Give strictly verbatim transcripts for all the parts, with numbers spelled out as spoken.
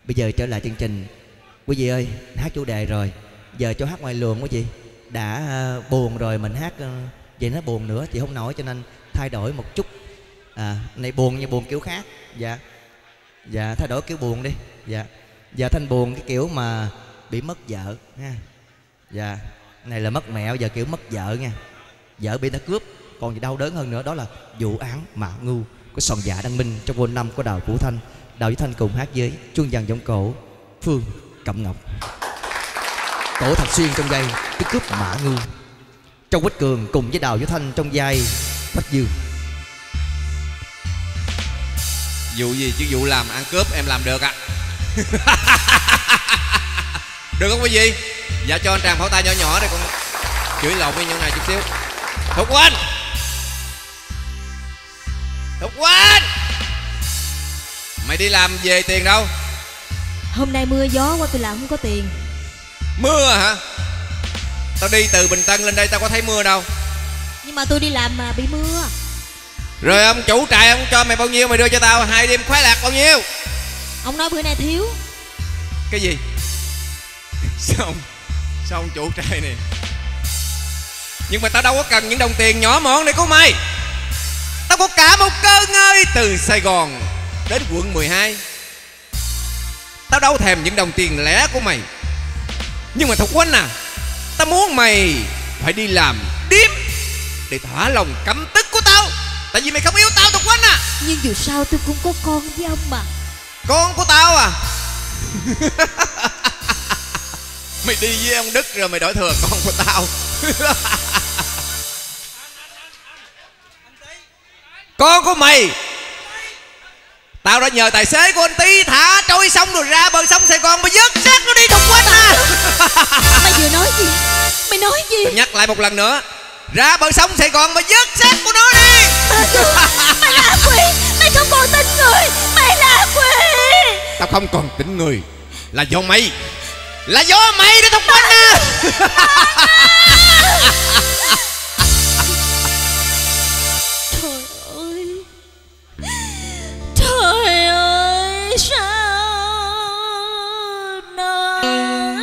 Bây giờ trở lại chương trình. Quý vị ơi, hát chủ đề rồi, giờ cho hát ngoài luồng quý vị. Đã uh, buồn rồi mình hát uh, vậy nó buồn nữa thì không nổi, cho nên thay đổi một chút. À, này buồn nhưng buồn kiểu khác. Dạ. Dạ, thay đổi kiểu buồn đi. Dạ. Giờ Thanh buồn cái kiểu mà bị mất vợ ha. Dạ. Này là mất mẹ, giờ kiểu mất vợ nha. Vợ bị ta cướp, còn gì đau đớn hơn nữa, đó là vụ án Mạ Ngu của Sòn Dạ Đăng Minh trong vôn năm của Đào Vũ Thanh. Đào Vũ Thanh cùng hát với chuông vàng giọng cổ Phương Cẩm Ngọc. Cổ Thạch Xuyên trong vai cái cướp Mạ Ngu, Châu Quách Cường cùng với Đào Vũ Thanh trong vai Bách Dương. Vụ gì chứ vụ làm ăn cướp em làm được ạ. À. Được không quý vị? Dạ cho anh tràng pháo tay nhỏ nhỏ để con chửi lộn với những này chút xíu. Thục Quỳnh, Thục Quỳnh, mày đi làm về tiền đâu? Hôm nay mưa gió quá tôi làm không có tiền. Mưa hả? Tao đi từ Bình Tân lên đây tao có thấy mưa đâu. Nhưng mà tôi đi làm mà bị mưa. Rồi ông chủ trại ông cho mày bao nhiêu mày đưa cho tao? Hai đêm khoái lạc bao nhiêu? Ông nói bữa nay thiếu. Cái gì? Sao ông, sao ông chủ trại này? Nhưng mà tao đâu có cần những đồng tiền nhỏ mọn này của mày. Tao có cả một cơ ngơi từ Sài Gòn đến quận mười hai. Tao đâu thèm những đồng tiền lẻ của mày. Nhưng mà Thục Quỳnh à, tao muốn mày phải đi làm điếm để thỏa lòng căm tức của tao. Tại vì mày không yêu tao Thục Quỳnh à. Nhưng dù sao tôi cũng có con với ông mà. Con của tao à? Mày đi với ông Đức rồi mày đổi thừa con của tao. Con của mày tao đã nhờ tài xế của anh Tí thả trôi sông rồi ra bờ sông Sài Gòn mày vớt xác nó đi Thục Quỳnh à. Mày vừa nói gì? Mày nói gì? Tao nhắc lại một lần nữa, ra bờ sông Sài Gòn mày vớt xác của nó đi. Mày là quỷ, mày không còn tin người. Mày là quỷ. Tao không còn tính người là do mày. Là do mày đó Thục Quỳnh à. Trời ơi, trời ơi, sao nó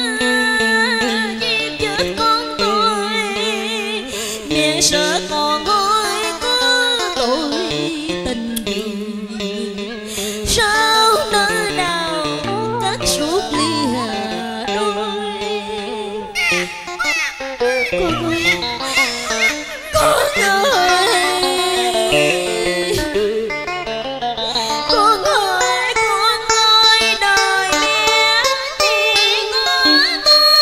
giết chết con tôi. Miệng sợ con ơi có tội tình gì. Sao nơi nào cắt suốt ly hà đôi. Con ơi, con ơi, con ơi, con ơi, đời biết gì ngon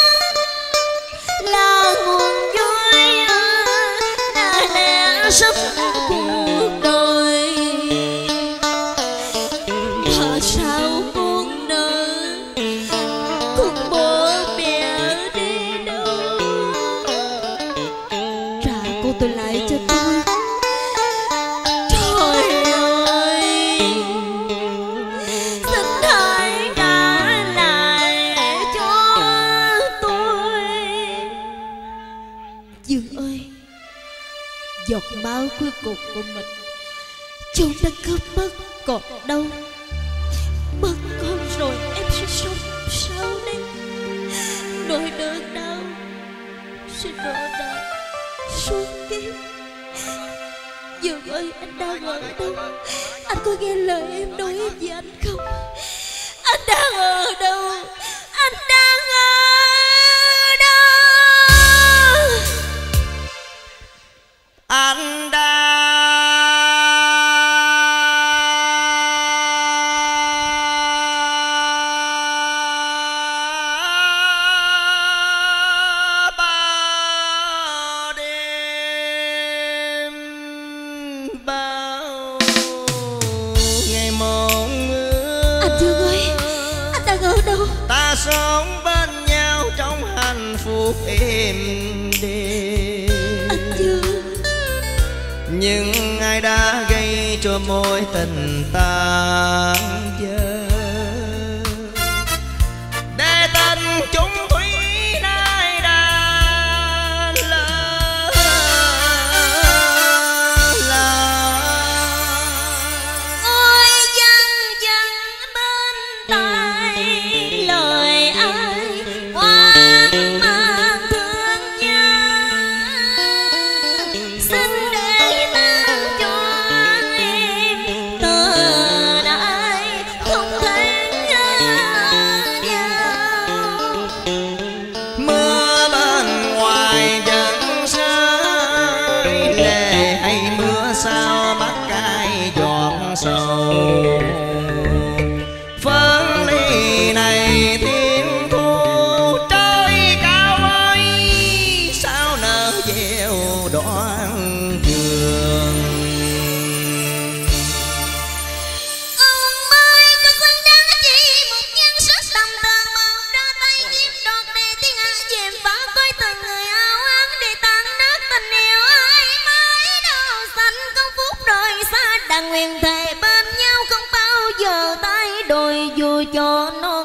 là nguồn vui là lẽ sống cuộc đời. Mà sao con nỡ cùng bố mẹ đi đâu. Trả cô tôi lại cho tôi. Trời ơi, xin hãy trả lại cho tôi. Dương ơi, giọt máu cuối cùng của mình chúng đã cướp mất còn đâu. Mất con rồi em sẽ sống sao đây. Nỗi đớn đau sẽ đổ đau suốt kiếp. Dương ơi, anh đang ở đâu? Anh có nghe lời em nói với anh không? Anh đang ở đâu? Anh đang ở đâu? Anh đã bao đêm bao ngày mộng mưa. Anh Dương ơi, anh đang ở đâu? Ta sống bên nhau trong hạnh phúc êm đềm. Anh Dương, Nhưng ai đã gây cho mối tình tan vỡ, để tình chúng thủy nay đã lỡ làng. ôi dân dân bên tai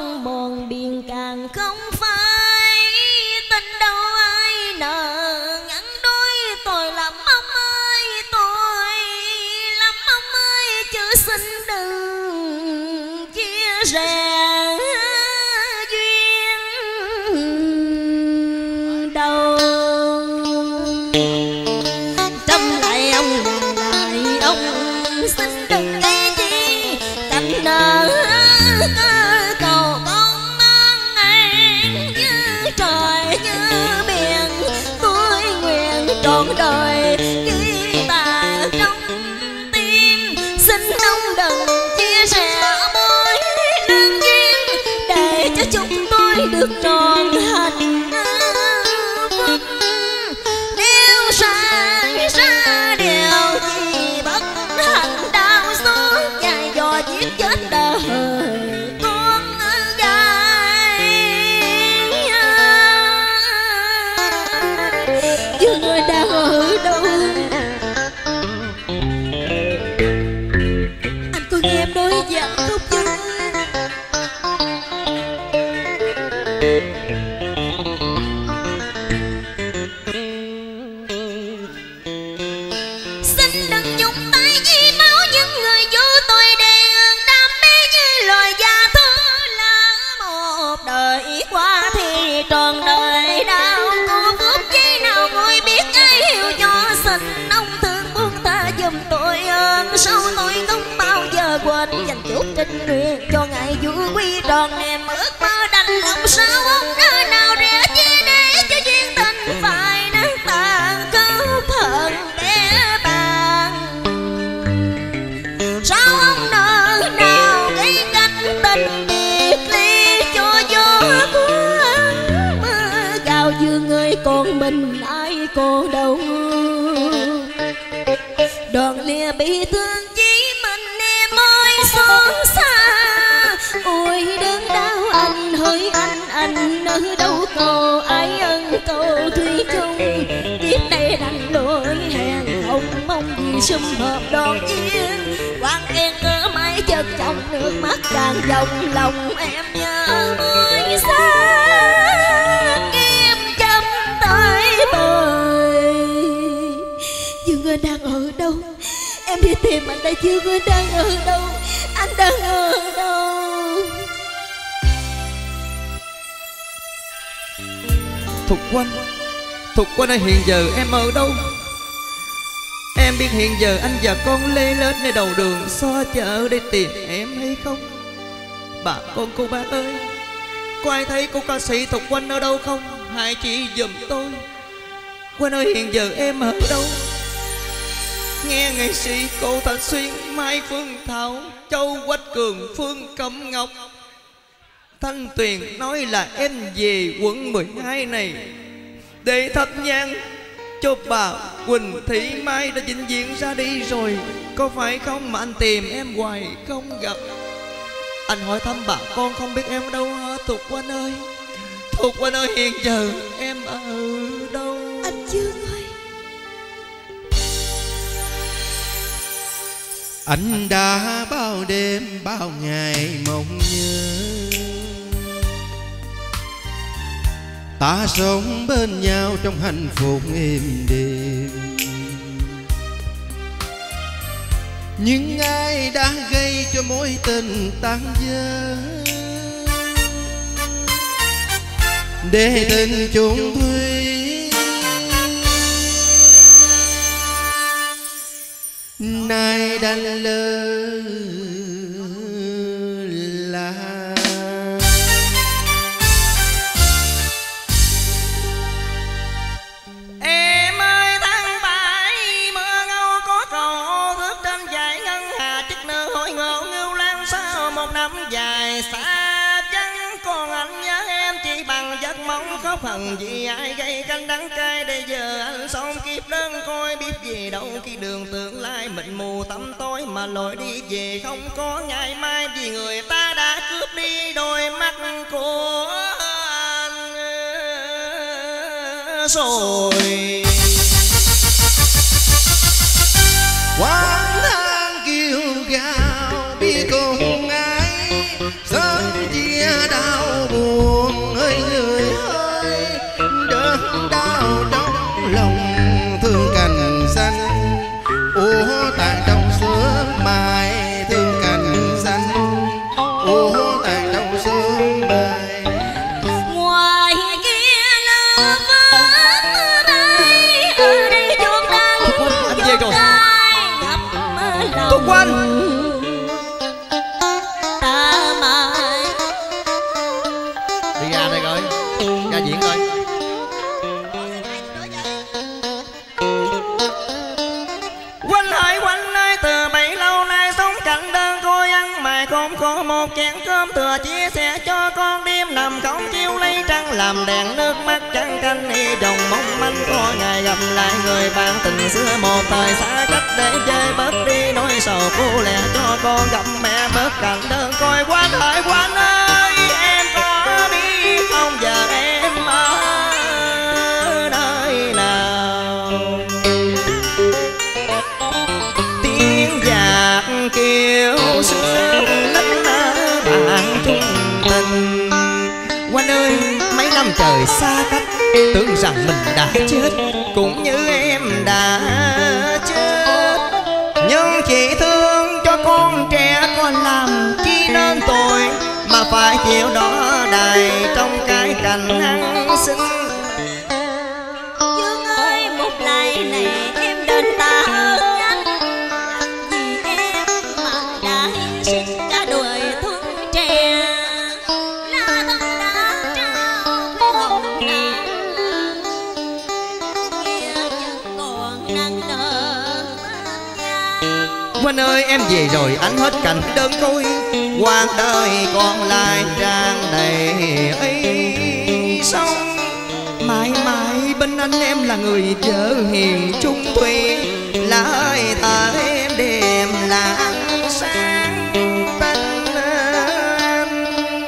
non mòn biển càng không phải tình đâu ai nợ ngắn đôi tôi làm mong ơi tôi làm mong ơi chứ xin đừng chia sẻ duyên đầu trăm lại ông lại ông xin đừng gây chi cảnh nợ cầu con non an như trời như biển tôi nguyện trọn đời ghi tạc trong tim xin ông đừng chia sẻ mối đơn duyên để cho chúng tôi được trọn hạnh phúc nếu sai ra điều gì bất hạnh đau xót dài dò giết chết đời con gái dù người đang ở đâu anh có nghe em nói dạ không chứ xin đừng dùng tay di máu những người vô tội để đam mê như loài già thơ là một đời qua thì trọn đời đau có phút giây nào ngồi biết ai hiểu cho xin ông thương buông tha giùm tôi ơn sau tôi không bao giờ quên dành chút trinh nguyện cho ngày vui quy tròn niềm ước mơ đành lòng sao ông nơi nào rẻ chia để cho duyên tình phải nát tàn câu phận bé bàng sao ông nỡ nào gây cánh tình biệt ly cho gió cuốn mưa gào dương người còn mình ai còn đâu đoàn lìa bị thương chỉ mình em ôi xót xa ôi đớn đau anh hỡi anh anh ở đâu cầu ai ân cầu thủy chung kiếp này đành lỗi hẹn không mong gì sum họp đoàn viên quan khen cớ mãi chợt trong nước mắt càng dòng lòng em nhớ môi xa kim châm tới bời Dương Anh đang ở đâu em đi tìm anh đây Dương Anh đang ở đâu anh đang ở đâu Thục Quanh, Thục Quanh ơi, hiện giờ em ở đâu? Em biết hiện giờ anh và con lê lết nơi đầu đường xó chợ để tìm em hay không? Bà con cô bác ơi, có ai thấy cô ca sĩ Thục Quanh ở đâu không? Hãy chỉ giùm tôi. Quanh ơi, hiện giờ em ở đâu? Nghe nghệ sĩ cô Thanh Xuyên, Mai Phương Thảo, Châu Quách Cường, Phương Cẩm Ngọc, Thanh Tuyền nói là em về quận mười hai này để thắp nhang cho bà Quỳnh Thị Mai đã vĩnh viễn ra đi rồi. Có phải không mà anh tìm em hoài không gặp? Anh hỏi thăm bà con không biết em ở đâu hả Thục Quanh ơi? Thục Quanh ơi, hiện giờ em ở đâu? Anh Dương ơi, anh đã bao đêm bao ngày mong nhớ, ta sống bên nhau trong hạnh phúc êm đềm. Nhưng ai đã gây cho mối tình tan vỡ, để tình chung thủy nay đành lơ là. Em ơi tháng bảy mưa ngâu có cầu thức trên dải ngân hà chiếc nữ hội ngộ ngưu lan sau một năm dài xa chân. Còn anh nhớ em chỉ bằng giấc mong khóc hận vì ai gây canh đắng cay. Để giờ anh sống kiếp đơn coi biết gì đâu khi đường tương lai mịt mù tăm tối mà lối đi về không có ngày mai. Vì người ta đã cướp đi đôi mắt của anh rồi. Quán thang kêu gào biết cùng ai sớm chia đau diễn rồi. Quanh hỡi quanh ơi, từ bấy lâu nay sống cảnh đơn côi, ăn mày không có một chén cơm thừa chia sẻ cho con, đêm nằm không chiếu lấy trăng làm đèn, nước mắt trắng canh y đồng mong manh có ngày gặp lại người bạn tình xưa một thời xa cách, để chơi bớt đi nỗi sầu cô lẻ cho con gặp mẹ bớt cảnh đơn côi. Quanh hỡi quanh ơi, em có biết không giờ em ở nơi nào? Tiếng nhạc kêu sương nấc nở bạn chung tình. Quanh ơi, mấy năm trời xa cách, tưởng rằng mình đã chết cũng như em đã chết, nhưng chỉ thương cho con trẻ con làm chi nên tội, mà phải chịu đó đài trong cái cảnh ăn xin. Dương ơi, một lời này em đền ta ơn anh, vì em mà đã hy sinh cả đời thương trẻ, là thân đã trao với hồng nàn, nghĩa chẳng còn nặng nợ nhau. Quanh ơi, em về rồi anh hết cảnh đơn côi, quãng đời còn lại tràn đầy ấy sông. Mãi mãi bên anh em là người vợ hiền trung thủy, là hơi thở em đêm lãng sáng tình em.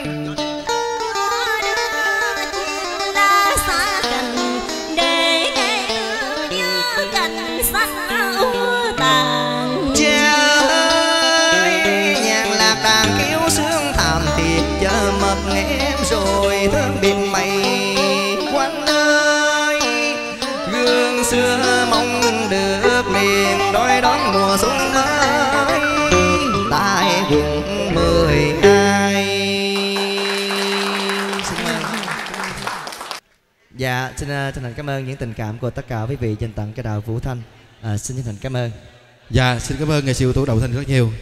Lá xa cành để ngày nhớ cành xanh úa tàn. Cha ơi, nhạc lạc đàn kéo sương thảm thiệt chờ mập em rồi thương biệt mày. Quanh ơi, gương xưa mong được liền đôi đón mùa xuân mới tại quận mười hai. Xin mời. Dạ, xin uh, chân thành cảm ơn những tình cảm của tất cả quý vị dành tặng cho Đào Vũ Thanh. À, xin chân thành cảm ơn. Dạ, xin cảm ơn nghệ sĩ ưu tú Đậu Thanh rất nhiều.